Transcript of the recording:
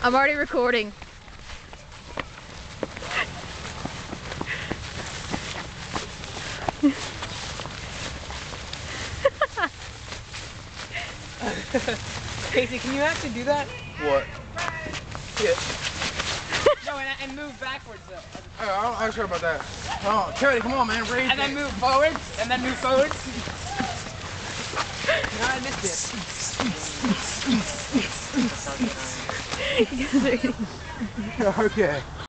I'm already recording. Casey, can you actually do that? What? Yeah. No, and move backwards though. I'm not sure about that. Oh, Cody, come on, man, raise And then move forwards, and then move forwards. No, I missed it. Okay.